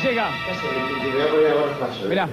llega. Mirá.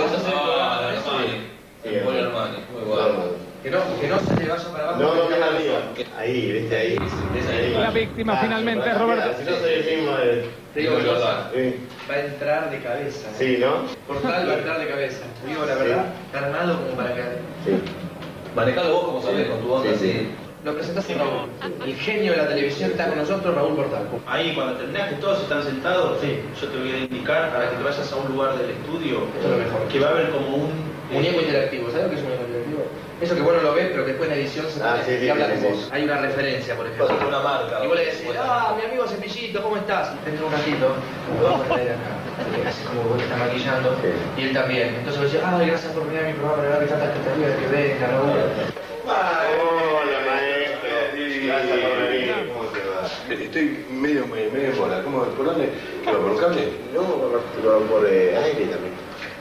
Que no se te vaya para abajo. No, arriba. Ahí, viste, ahí. La víctima finalmente es Roberto. Si no soy el mismo de... Te digo una cosa, va a entrar de cabeza. Sí, ¿no? Portal va a entrar de cabeza. Te digo la verdad, está armado como para que... Sí. Manejalo vos como sabés, con tu onda así. Lo presentaste a Raúl. El genio de la televisión está con nosotros, Raúl Portal. Ahí, cuando terminás que todos están sentados, yo te voy a indicar para que te vayas a un lugar del estudio. Esto es lo mejor. Que va a haber como un... Muñeco interactivo. ¿Sabes lo que es un muñeco interactivo? Eso que vos no lo ves, pero que después en la edición se puede habla con vos. Hay una referencia, por ejemplo. Una marca. Y vos le decís, mi amigo Cepillito, ¿cómo estás? Dentro de un ratito, lo vamos a traer acá. Así como vos te estás maquillando, y él también. Entonces vos decís, gracias por venir a mi programa, la verdad que tanta expectativa de que venga, Raúl. Hola, maestro. Gracias por venir. ¿Cómo te va? Estoy medio mola. ¿Cómo? ¿Por dónde? ¿Por un cable? No, por aire también.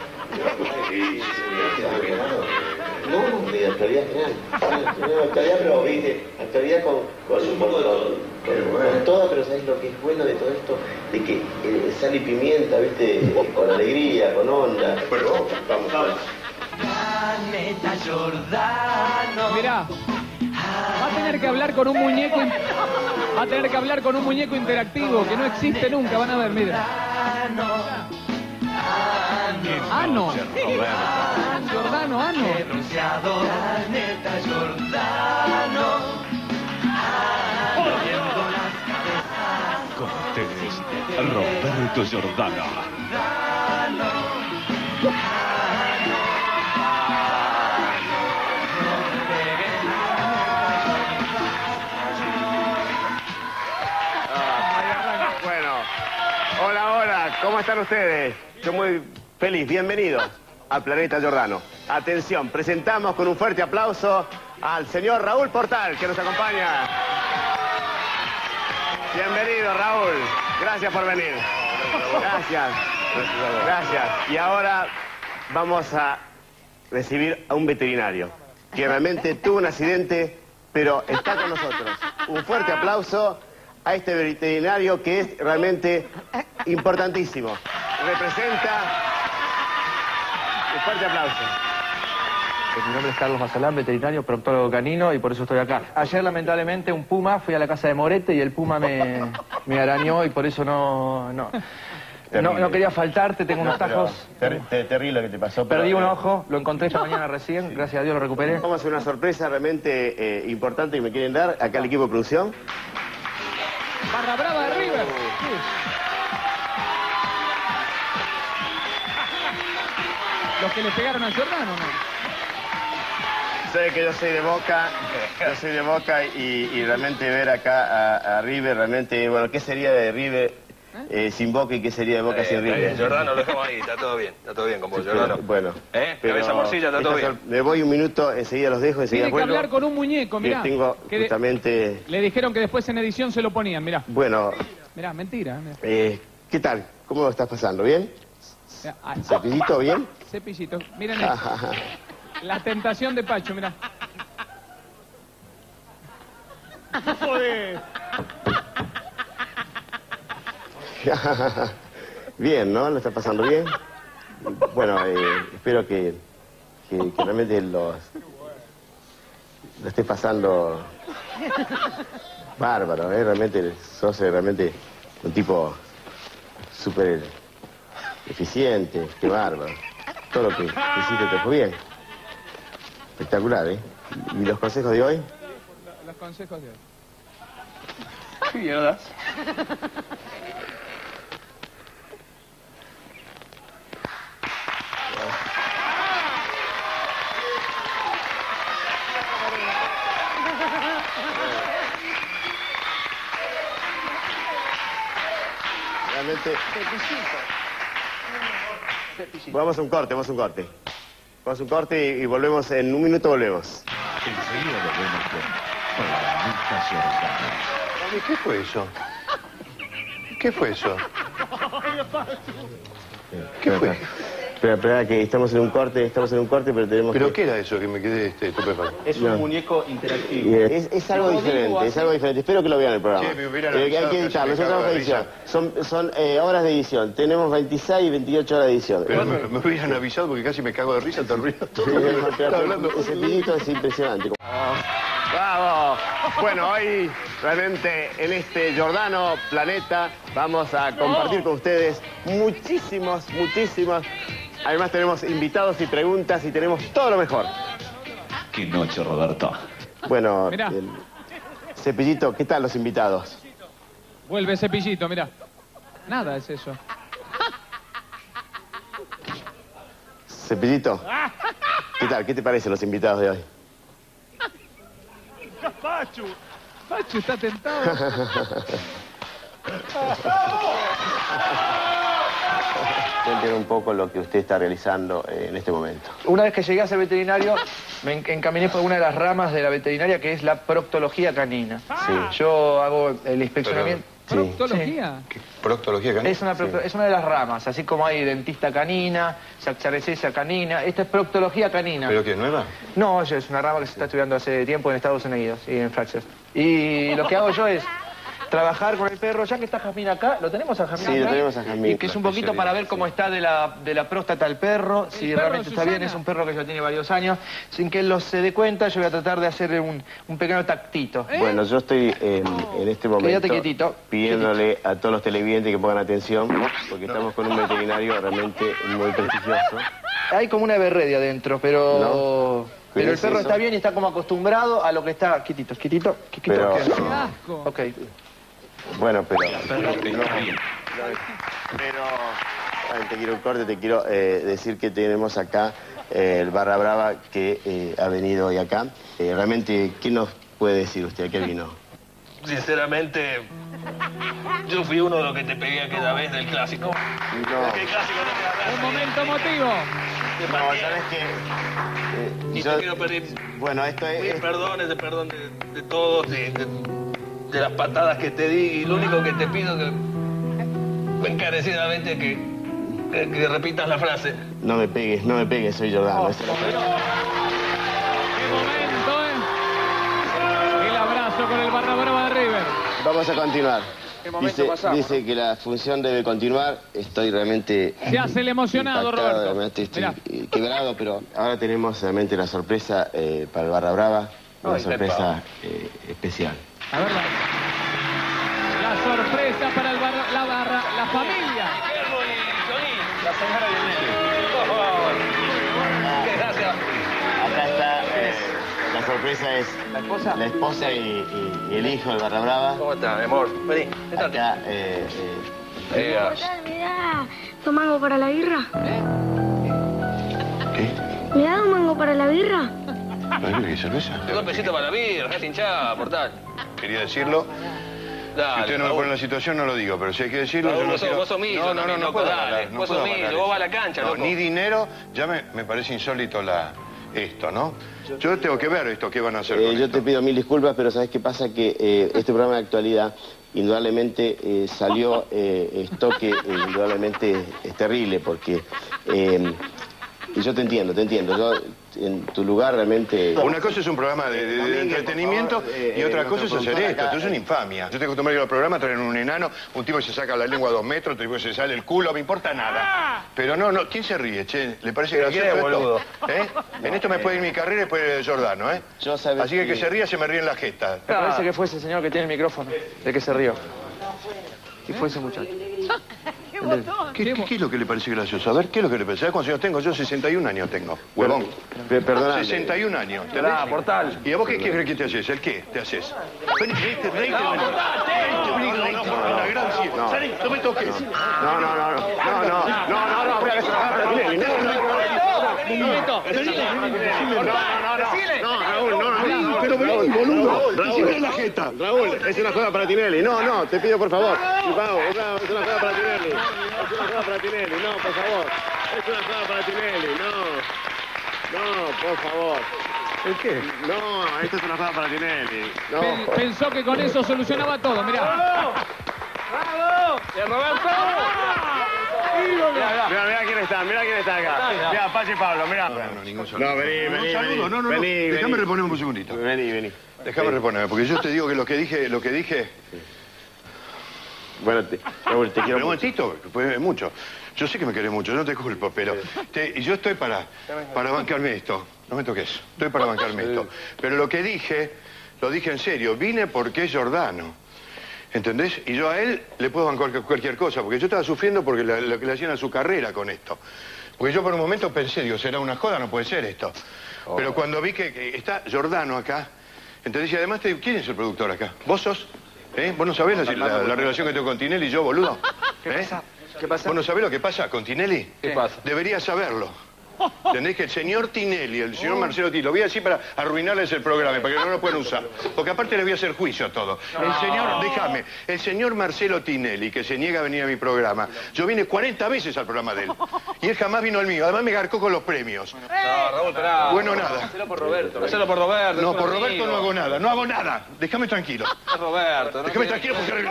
No, de actualidad general. Actualidad, pero viste, actualidad con todo, pero ¿sabes lo que es bueno de todo esto? De que sal y pimienta, viste, con alegría, con onda. Bueno, vamos. Planeta Giordano. Mirá. Va a tener que hablar con un muñeco. Va a tener que hablar con un muñeco interactivo que no existe nunca. Van a ver, mira. Ano. Giordano, ano. Pronunciado Planeta Giordano. Moviendo las cabezas. Con ustedes, Roberto Giordano. Bueno, hola, ¿cómo están ustedes? Yo muy feliz, bienvenidos al Planeta Giordano. Atención, presentamos con un fuerte aplauso al señor Raúl Portal, que nos acompaña. Bienvenido, Raúl. Gracias por venir. Gracias. Y ahora vamos a recibir a un veterinario que realmente tuvo un accidente, pero está con nosotros. Un fuerte aplauso a este veterinario que es realmente importantísimo. Representa... Un fuerte aplauso. Mi nombre es Carlos Mazalán, veterinario, proctólogo canino, y por eso estoy acá. Ayer, lamentablemente, un puma, fui a la casa de Morete y el puma me arañó y por eso no quería faltarte, tengo unos tajos. Terrible lo que te pasó. Perdí un ojo, lo encontré esta mañana recién, gracias a Dios lo recuperé. Vamos a hacer una sorpresa realmente importante que me quieren dar acá al equipo de producción. Barra brava de River. Los que le pegaron a Giordano, ¿no? Sé que yo soy de Boca, y realmente ver acá a River, realmente, bueno, ¿qué sería de River sin Boca y qué sería de Boca sin River? Giordano, lo dejamos ahí, está todo bien con vos, Giordano. Bueno. Cabeza morcilla, está todo bien. Me voy un minuto, enseguida los dejo, enseguida Tiene que vuelvo. hablar con un muñeco, mirá. Tengo justamente... Le dijeron que después en edición se lo ponían, mirá. Bueno... Mirá, mentira. Mirá. ¿Qué tal? ¿Cómo lo estás pasando? ¿Bien? ¿Cepillito bien? Cepillito. Miren eso. La tentación de Pacho, mirá. Joder. Bien, ¿no? ¿Lo está pasando bien? Bueno, espero que realmente lo estés pasando bárbaro, realmente sos realmente un tipo súper eficiente, qué bárbaro. Todo lo que hiciste te fue bien. Espectacular, ¿eh? ¿Y los consejos de hoy? Los consejos de hoy. ¿Qué mierdas? Realmente... Vamos a un corte. Vamos a un corte y volvemos, en un minuto volvemos. Enseguida volvemos con Planeta Giordano. ¿Qué fue eso? ¿Qué fue eso? ¿Qué fue? Espera, que estamos en un corte, pero tenemos ¿Pero que... qué era eso que me quedé estupefacto? Es un muñeco interactivo. Es algo diferente, es algo diferente. Espero que lo vean en el programa. Sí, me hubieran Hay que avisado, editarlo, casi me cago de risa. son horas de edición. Tenemos 26 y 28 horas de edición. Pero me hubieran avisado porque casi me cago de risa, te río todo. Está hablando. Ese pillito es impresionante. ¡Bravo! Bueno, hoy realmente en este Giordano Planeta vamos a compartir con ustedes muchísimos. Además tenemos invitados y preguntas y tenemos todo lo mejor. Qué noche, Roberto. Bueno, Mirá. Cepillito, ¿qué tal los invitados? Vuelve Cepillito, mirá. Nada es eso. Cepillito, ¿qué tal? ¿Qué te parecen los invitados de hoy? Pachu está tentado. Cuéntenos un poco lo que usted está realizando en este momento. Una vez que llegué a ser veterinario, me encaminé por una de las ramas de la veterinaria, que es la proctología canina. Sí. Yo hago el inspeccionamiento... ¿Proctología? ¿Proctología canina? Es una de las ramas, así como hay dentista canina, saccharecesa canina. Esta es proctología canina. ¿Pero qué, es nueva? No, es una rama que se está estudiando hace tiempo en Estados Unidos y en Francia. Y lo que hago yo es trabajar con el perro, ya que está Jazmín acá, ¿lo tenemos a Jazmín acá? Sí, lo tenemos a Jazmín. Y que es un poquito para ver cómo está de la próstata el perro, si perro realmente de está bien, Susana. es un perro que ya tiene varios años. Sin que él se dé cuenta, yo voy a tratar de hacerle un pequeño tactito. Bueno, yo estoy en este momento Quédate quietito. pidiéndole a todos los televidentes que pongan atención, porque estamos con un veterinario realmente muy prestigioso. Hay como una berredia adentro, pero... ¿No? Pero el ¿Qué es perro eso? está bien y está como acostumbrado a lo que está... Quietito. Pero- ¡Qué asco! Ok. Bueno, pero... Está bien. Te quiero un corte, te quiero decir que tenemos acá el Barra Brava que ha venido hoy acá. Realmente, ¿qué nos puede decir usted? ¿A qué vino? Sinceramente, yo fui uno de los que te pegué aquella vez del clásico. No. ¿Qué clásico no te agarras? Un momento emotivo. No, ¿sabes qué? Y te quiero pedir Bueno, esto es... perdón de todos, de las patadas que te di. Y lo único que te pido que encarecidamente que repitas la frase. No me pegues, soy Giordano. Esa es la frase. ¡Qué momento, El abrazo con el Barra Brava de River. Vamos a continuar. ¿Qué momento pasamos, Dice que la función debe continuar. Estoy realmente... Se hace el emocionado, impactado, Roberto. realmente estoy Mirá. quebrado, pero ahora tenemos realmente la sorpresa para el Barra Brava. Una Ay, sorpresa especial. A ver, la sorpresa para el barra, la familia. La señora Lionel. Gracias. Acá está, la sorpresa es ¿La esposa? la esposa y el hijo del Barra Brava. ¿Cómo estás, mi amor? Vení, sentate. Acá, ¿Me da un mango para la birra? ¿Qué? ¿Me da un mango para la birra? ¿Qué cerveza? Te doy un besito para la birra, dejate hinchada, portal. Quería decirlo. Si Dale, usted no me pone en la situación, no lo digo, pero si hay que decirlo, Raúl, yo no vos sos- quiero... vos sos millo No, también, no loco, puedo dale. hablar, no Vos puedo sos millo, hablar vos eso. vas a la cancha, No, loco. ni dinero, ya me parece insólito esto, ¿no? Yo tengo que ver esto, ¿qué van a hacer con yo esto? te pido mil disculpas, pero ¿sabes qué pasa? Que este programa de actualidad indudablemente salió esto que indudablemente es terrible, porque yo te entiendo. Yo en tu lugar realmente... Una cosa es un programa de entretenimiento y otra cosa es hacer esto. Esto es una infamia. Yo estoy acostumbrado a ir al programa, traen un enano, un tipo que se saca la lengua a 2 metros, otro tipo que se sale el culo, me importa nada. Pero no, ¿quién se ríe, che? ¿Le parece gracioso ¿Quién es, esto? boludo? En esto me puede ir mi carrera y después Giordano, ¿eh? Yo sabes Así que el que se ría se me ríe en la jeta. Me parece que fue ese señor que tiene el micrófono, de que se rió. Y fue ese muchacho. ¿Qué es lo que le parece gracioso? A ver, ¿qué es lo que le parece? ¿Sabes cuántos años tengo? Yo 61 años tengo, huevón. Perdóname. 61 años. Pará, portal. ¿Y a vos qué crees que te haces? ¿El qué te haces? Vení, reíte, reíte. Una gran cien. Salí, no me toques. Pero vení, boludo. Decime la jeta. Raúl, es una joda para Tinelli. No, te pido por favor. Bravo, es una joda para Tinelli. Es una joda para Tinelli, no, por favor. Es una joda para Tinelli, no, por favor. ¿El qué? No, esto es una joda para Tinelli. No. Pensó que con eso solucionaba todo, mirá. Mira, quién quién está acá. Mirá, Pachi y Pablo, mirá. No, ningún saludo. No, vení. Un saludo, no. Déjame reponerme un segundito. Vení. Déjame reponerme, porque yo te digo que lo que dije... Bueno, Raúl, te quiero un momentito, pues mucho. Yo sé que me querés mucho, no te culpo, pero... y yo estoy para bancarme esto. No me toques. Estoy para bancarme esto. Pero lo que dije, lo dije en serio. Vine porque es Giordano. ¿Entendés? Y yo a él le puedo bancar cualquier cosa, porque yo estaba sufriendo porque lo que le hacían a su carrera con esto. Porque yo por un momento pensé, digo, será una joda, no puede ser esto. Pero cuando vi que está Giordano acá, entonces, y además, ¿quién es el productor acá? ¿Vos sos? ¿Vos no sabés la relación que tengo con Tinelli y yo, boludo? ¿Qué pasa? ¿Vos no sabés lo que pasa con Tinelli? ¿Qué pasa? Deberías saberlo. ¿Entendés? Que el señor Tinelli, el señor Marcelo Tinelli, lo voy a decir para arruinarles el programa, para que no lo puedan usar. Porque aparte les voy a hacer juicio a todo. El señor Marcelo Tinelli, que se niega a venir a mi programa, yo vine 40 veces al programa de él. Y él jamás vino al mío, además me garcó con los premios. No, Raúl, esperá. Bueno, nada. Hacelo por Roberto. Hacelo por Roberto. No, por Roberto no hago nada, déjame tranquilo. Es Roberto. Déjame tranquilo porque...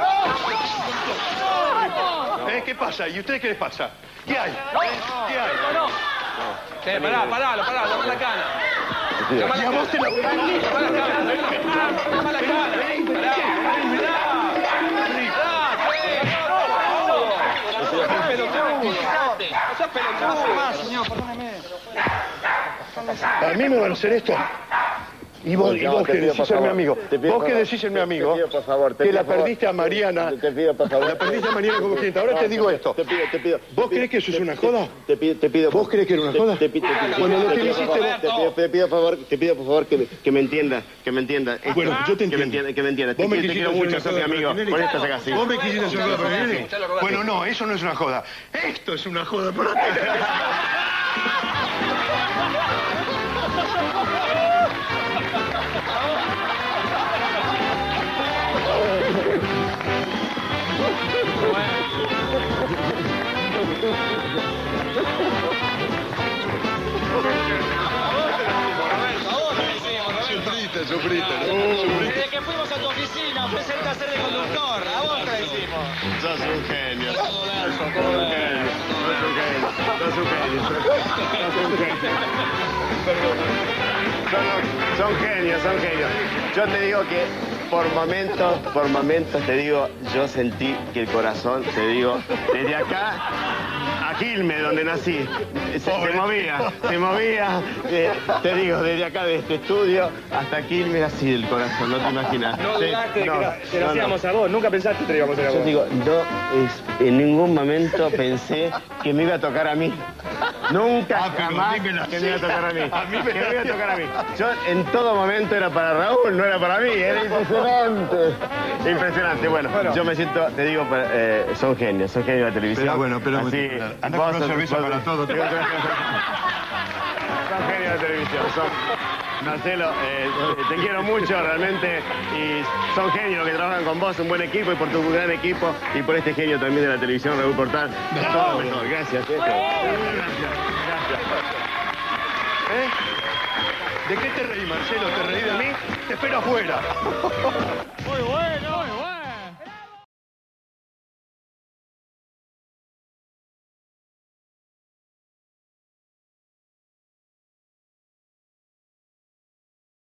¿Qué pasa? ¿Y ustedes qué les pasa? ¿Qué hay? ¿Qué hay? Pará, llama la cana. Y a vos te la... Llama la cana. A mí me van a hacer esto. Y vos que decís ser mi amigo. Vos que decís ser mi amigo. Por favor, que la perdiste a Mariana. Te pido, por favor. La perdiste a Mariana como cliente. Ahora te digo esto. Te pido. ¿Vos crees que eso es una joda? Te pido. ¿Vos crees que era una joda? Te pido. Bueno, lo que le hiciste vos... Te pido, por favor, que me entiendas. Bueno, yo te entiendo. Que me entiendas. Vos me te quiero mucho, sos mi amigo. Por esto estás así. ¿Vos me quisiste hacer joda para Tinelli? Bueno, no, eso no es una joda. Esto es una joda para Tinelli. Sufriste. Desde que fuimos a tu oficina, ofrecerte a ser de conductor. A vos te la hicimos. Sos un genio. Son genios. Yo te digo que por momentos te digo, yo sentí que el corazón, te digo, desde acá a Quilmes, donde nací, se movía, te digo, desde acá, de este estudio, hasta Quilmes así el corazón, no te imaginas. No dudaste que lo hacíamos a vos, nunca pensaste que te íbamos a hacer a vos. Yo digo, en ningún momento pensé que me iba a tocar a mí. Nunca, jamás que me iba a tocar a mí. Que me iba a tocar a mí. Yo en todo momento era para Raúl, no era para mí. Era impresionante. Bueno, yo me siento, te digo, son genios de la televisión. Pero así, anda con una cerveza para todo. Son genios de televisión. Marcelo, te quiero mucho realmente y son genios los que trabajan con vos, un buen equipo y por tu gran equipo y por este genio también de la televisión, Raúl Portal. Todo lo mejor. Gracias. ¿De qué te reí, Marcelo? ¿Te reí de mí? Te espero afuera. Muy bueno.